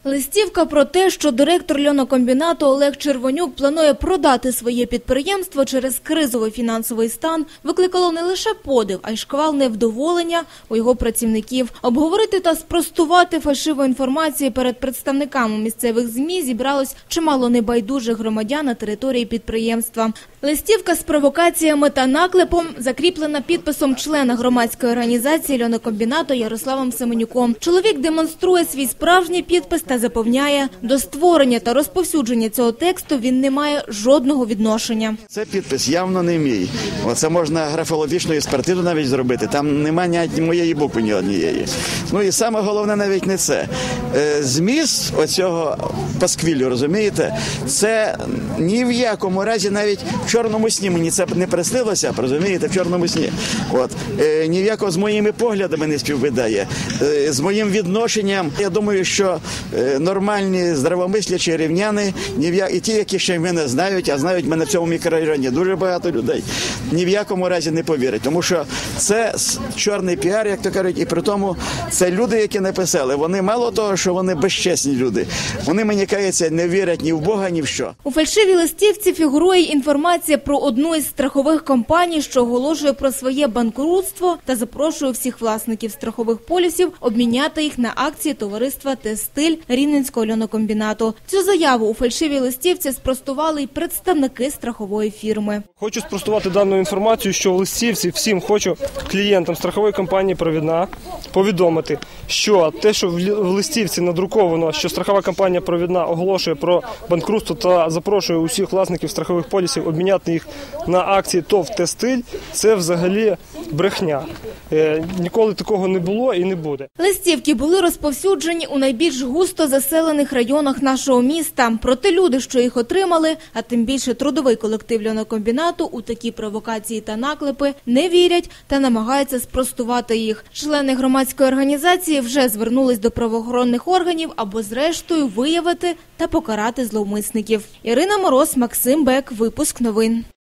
Листівка про те, що директор льонокомбінату Олег Червонюк планує продати своє підприємство через кризовий фінансовий стан, викликало не лише подив, а й шквал невдоволення у його працівників. Обговорити та спростувати фальшиву інформацію перед представниками місцевих ЗМІ зібралось чимало небайдужих громадян на території підприємства. Листівка з провокаціями та наклепом закріплена підписом члена громадської організації льонокомбінату Ярославом Семенюком. Чоловік демонструє свій справжній підпис та запевняє, до створення та розповсюдження цього тексту він не має жодного відношення. Це підпис явно не мій. Оце можна графологічну експертизу навіть зробити. Там немає ні моєї букви, ні однієї. Ну і саме головне навіть не це. Зміст оцього пасквілю, розумієте, це ні в якому разі навіть в чорному сні мені це не приснилося, розумієте, в чорному сні. Ні в якого з моїми поглядами не співпадає, з моїм відношенням. Я думаю, що нормальні, здравомислячі рівняни, і ті, які ще мене знають, а знають мене в цьому мікрорайоні дуже багато людей, ні в якому разі не повірять. Тому що це чорний піар, як то кажуть, і при тому це люди, які написали. Вони мало того, що вони безчесні люди. Вони, мені кажеться, не вірять ні в Бога, ні в що. У фальшивій листівці фігурує інформація про одну із страхових компаній, що оголошує про своє банкрутство та запрошує всіх власників страхових полісів обміняти їх на акції товариства «Т-Стиль» Рівненського льонокомбінату. Цю заяву у фальшивій листівці спростували й представники страхової фірми. Хочу спростувати дану інформацію, що в листівці всім хочу клієнтам страхової компанії «Провідна» повідомити, що те, що в листівці надруковано, що страхова компанія «Провідна» оголошує про банкрутство та запрошує усіх власників страхових полісів обміняти їх на акції ТОВ «Т-Стиль», це взагалі брехня. Ніколи такого не було і не буде. Листівки були розповсюджені у найбільш густо заселених районах нашого міста. Проте люди, що їх отримали, а тим більше трудовий колектив льонокомбінату, у такі провокації та наклепи не вірять та намагаються спростувати їх. Члени громадської організації вже звернулись до правоохоронних органів, аби зрештою виявити та покарати зловмисників. Ірина Мороз, Максим Бек, випуск новин.